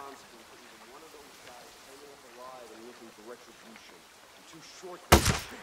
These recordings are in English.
responsible for even one of those guys hanging up alive and looking for retribution. I'm too short for this shit.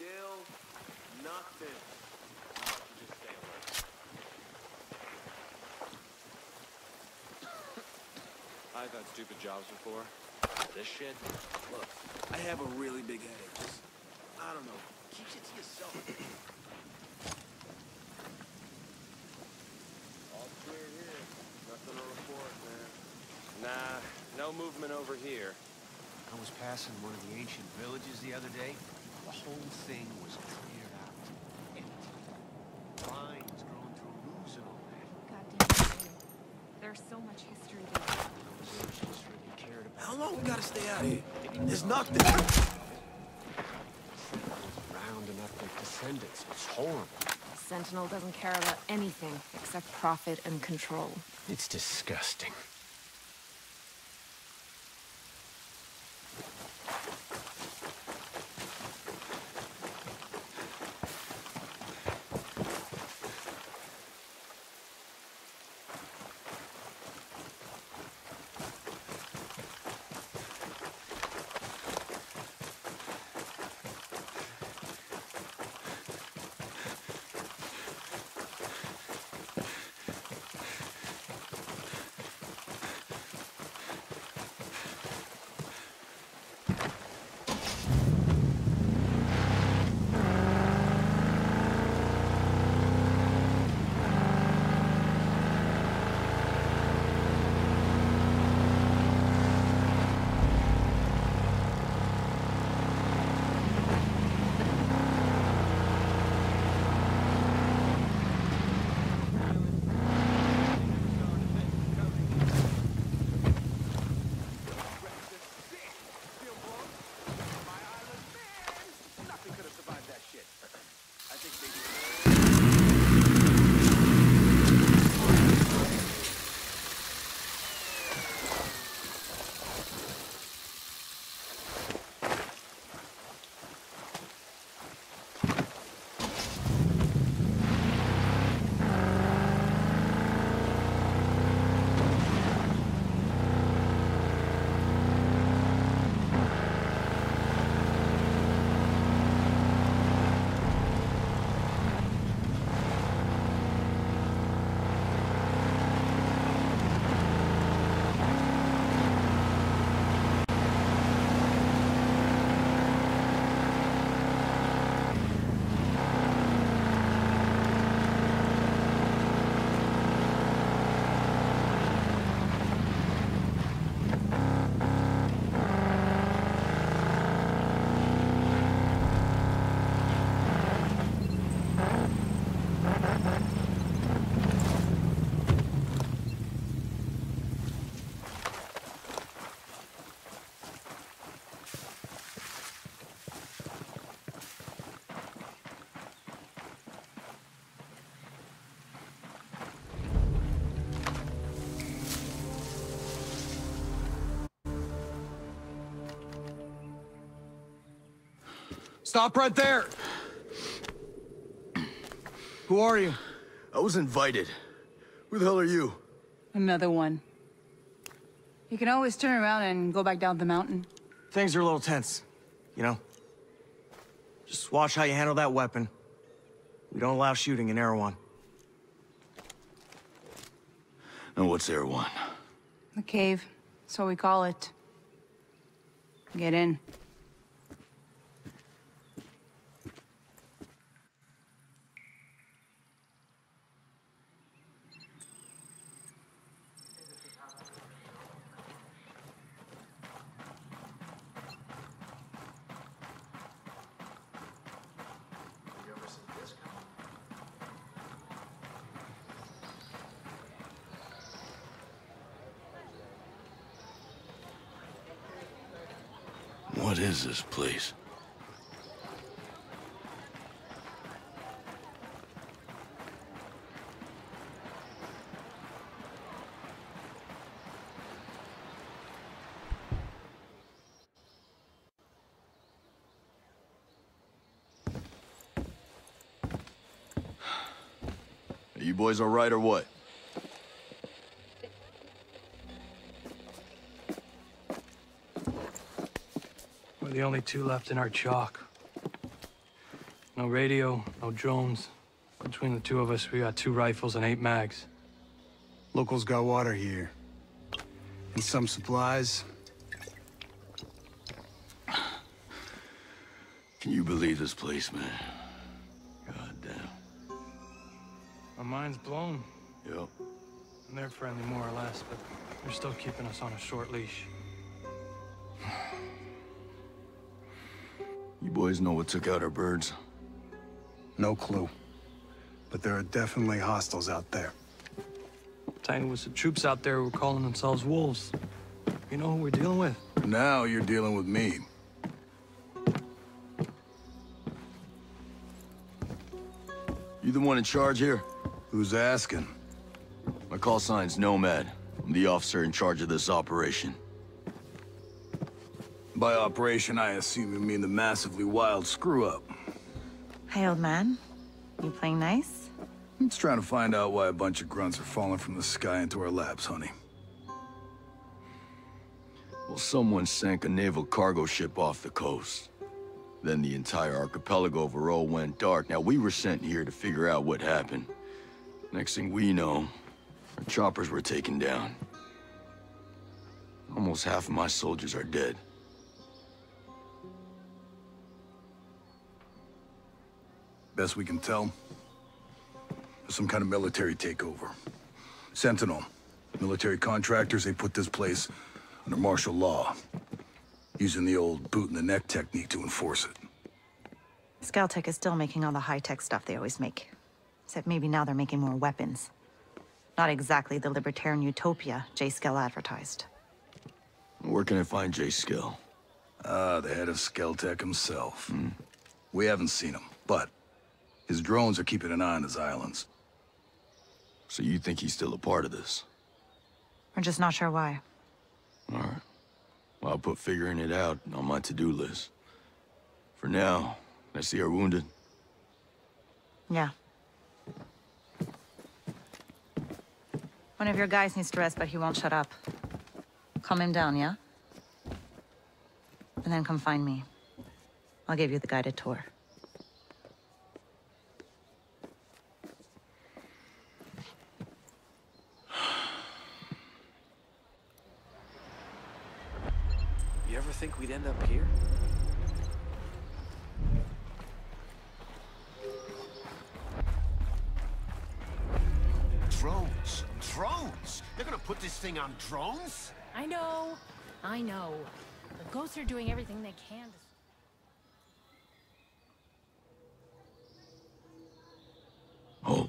Still nothing. How about you just stay alert? I've had stupid jobs before. This shit? Look, I have a really big headache. Just, I don't know, keep it to yourself. All clear here. Nothing to report, man. Nah, no movement over here. I was passing one of the ancient villages the other day. The whole thing was cleared out. Empty. Vines growing through roofs and all that. Goddamn. There's so much history there. No such history you cared about. How long we gotta stay out here? There's nothing. Rounding up their descendants. It's horrible. Sentinel doesn't care about anything except profit and control. It's disgusting. Stop right there! Who are you? I was invited. Who the hell are you? Another one. You can always turn around and go back down the mountain. Things are a little tense, you know? Just watch how you handle that weapon. We don't allow shooting in Erewhon. And what's Erewhon? The cave. That's what we call it. Get in. What is this place? Are you boys all right or what? We're the only two left in our chalk. No radio, no drones. Between the two of us, we got 2 rifles and 8 mags. Locals got water here. And some supplies. Can you believe this place, man? God damn. My mind's blown. Yep. And they're friendly, more or less, but they're still keeping us on a short leash. You boys know what took out our birds? No clue. But there are definitely hostiles out there. Tiny with some troops out there who were calling themselves wolves. You know who we're dealing with? Now you're dealing with me. You the one in charge here? Who's asking? My call sign's Nomad. I'm the officer in charge of this operation. By operation, I assume you mean the massively wild screw-up. Hey, old man. You playing nice? I'm just trying to find out why a bunch of grunts are falling from the sky into our laps, honey. Well, someone sank a naval cargo ship off the coast. Then the entire archipelago of Varro went dark. Now, we were sent here to figure out what happened. Next thing we know, our choppers were taken down. Almost half of my soldiers are dead. Best we can tell, there's some kind of military takeover. Sentinel, military contractors, they put this place under martial law, using the old boot-in-the-neck technique to enforce it. Skeltech is still making all the high-tech stuff they always make. Except maybe now they're making more weapons. Not exactly the libertarian utopia Jay Skell advertised. Where can I find Jay Skell? The head of Skeltech himself. We haven't seen him, but his drones are keeping an eye on his islands. So you think he's still a part of this? We're just not sure why. All right. Well, I'll put figuring it out on my to-do list. For now, I see our wounded. Yeah. One of your guys needs to rest, but he won't shut up. Calm him down, yeah? And then come find me. I'll give you the guided tour. You ever think we'd end up here? Drones! Drones! They're gonna put this thing on drones? I know. The ghosts are doing everything they can to... Oh.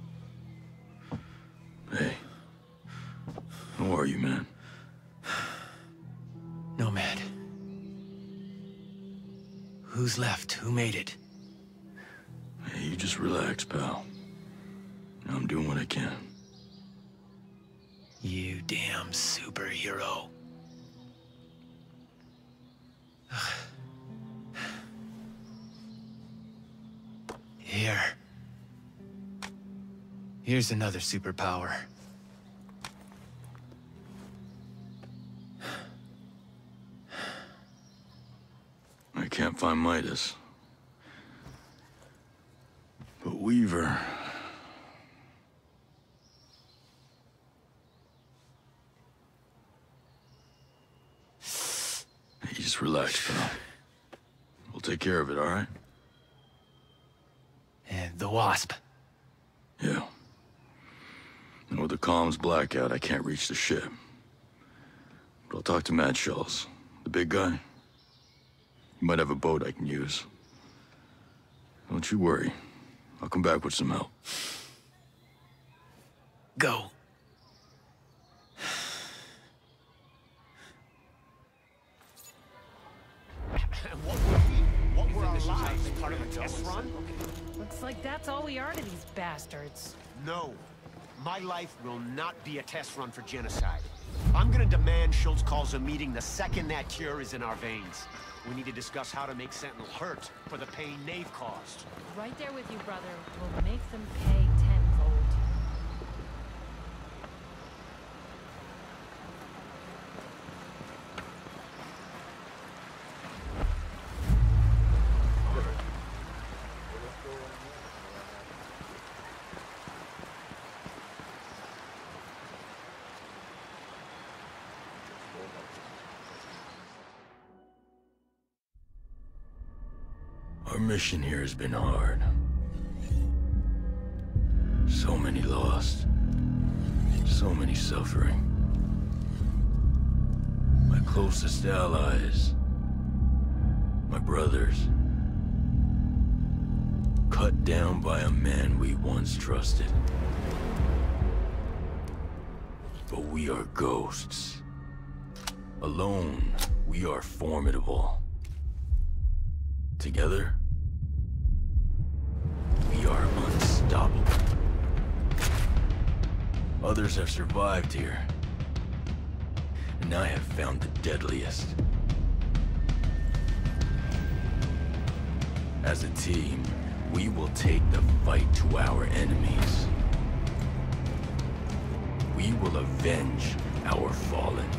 Hey. How are you, man? Nomad. Who's left? Who made it? Hey, you just relax, pal. I'm doing what I can. You damn superhero. Here. Here's another superpower. I can't find Midas. But Weaver... Hey, just relax, pal. We'll take care of it, all right? And the Wasp. Yeah. And with the comms blackout, I can't reach the ship. But I'll talk to Matt Schultz, the big guy. He might have a boat I can use. Don't you worry. I'll come back with some help. Go. What were our lives? Part of a test run? Looks like that's all we are to these bastards. No. My life will not be a test run for genocide. I'm gonna demand Schultz calls a meeting the second that cure is in our veins. We need to discuss how to make Sentinel hurt for the pain they've caused. Right there with you, brother. We'll make them pay tenfold. Our mission here has been hard. So many lost. So many suffering. My closest allies. My brothers. Cut down by a man we once trusted. But we are ghosts. Alone, we are formidable. Together, we are unstoppable. Others have survived here, and I have found the deadliest. As a team, we will take the fight to our enemies. We will avenge our fallen.